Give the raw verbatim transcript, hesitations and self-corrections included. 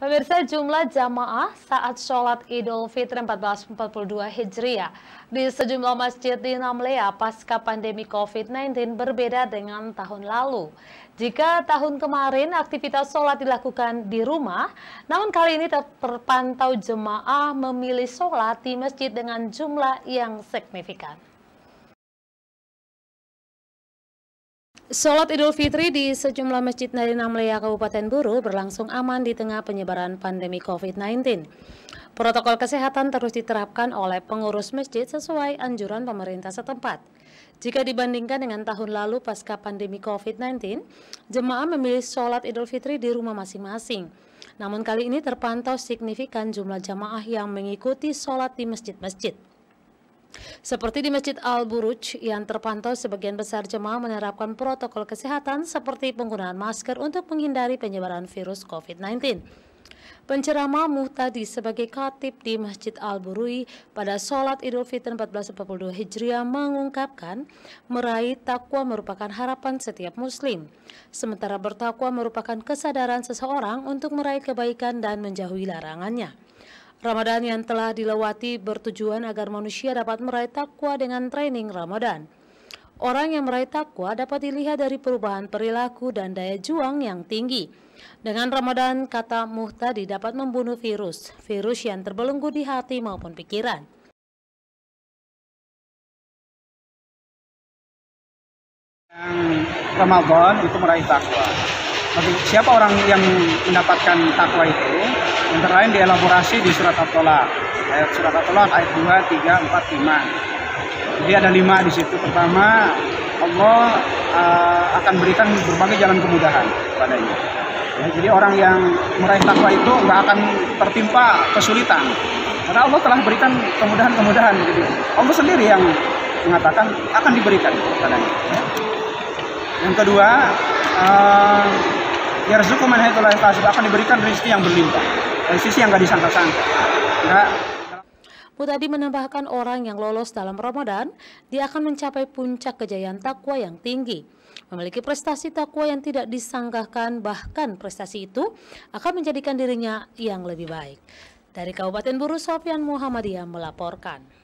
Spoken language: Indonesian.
Pemirsa, jumlah jamaah saat sholat Idul Fitri seribu empat ratus empat puluh dua Hijriah di sejumlah masjid di Namlea pasca pandemi COVID sembilan belas berbeda dengan tahun lalu. Jika tahun kemarin aktivitas sholat dilakukan di rumah, namun kali ini terpantau jemaah memilih sholat di masjid dengan jumlah yang signifikan. Sholat Idul Fitri di sejumlah masjid di Namlea, Kabupaten Buru berlangsung aman di tengah penyebaran pandemi COVID sembilan belas. Protokol kesehatan terus diterapkan oleh pengurus masjid sesuai anjuran pemerintah setempat. Jika dibandingkan dengan tahun lalu pasca pandemi COVID sembilan belas, jemaah memilih sholat Idul Fitri di rumah masing-masing. Namun kali ini terpantau signifikan jumlah jamaah yang mengikuti sholat di masjid-masjid. Seperti di Masjid Al-Buruj yang terpantau sebagian besar jemaah menerapkan protokol kesehatan seperti penggunaan masker untuk menghindari penyebaran virus COVID sembilan belas. Penceramah Muhtadi sebagai khatib di Masjid Al-Buruj pada sholat Idul Fitri seribu empat ratus empat puluh dua Hijriah mengungkapkan meraih takwa merupakan harapan setiap muslim. Sementara bertakwa merupakan kesadaran seseorang untuk meraih kebaikan dan menjauhi larangannya. Ramadan yang telah dilewati bertujuan agar manusia dapat meraih takwa dengan training Ramadan. Orang yang meraih takwa dapat dilihat dari perubahan perilaku dan daya juang yang tinggi. Dengan Ramadan, kata Muhtadi, dapat membunuh virus, virus yang terbelenggu di hati maupun pikiran. Yang Ramadan itu meraih takwa. Bagi siapa orang yang mendapatkan takwa itu? Antara lain dielaborasi di surat At-Tolaq, ayat surat At-Tolaq ayat dua, tiga, empat, lima. Jadi ada lima di situ. Pertama, Allah uh, akan berikan berbagai jalan kemudahan padanya. Ya, jadi orang yang meraih takwa itu nggak akan tertimpa kesulitan, karena Allah telah berikan kemudahan-kemudahan. Jadi Allah sendiri yang mengatakan akan diberikan padanya. Ya. Yang kedua, uh, yarzuqu man haitsu la yahtasib, akan diberikan rezeki yang berlimpah. Dari sisi yang nggak disangka-sangka. Nah, Muhtadi menambahkan orang yang lolos dalam Ramadan, dia akan mencapai puncak kejayaan takwa yang tinggi. Memiliki prestasi takwa yang tidak disangkakan, bahkan prestasi itu akan menjadikan dirinya yang lebih baik. Dari Kabupaten Buru, Sofyan Muhammadiyah melaporkan.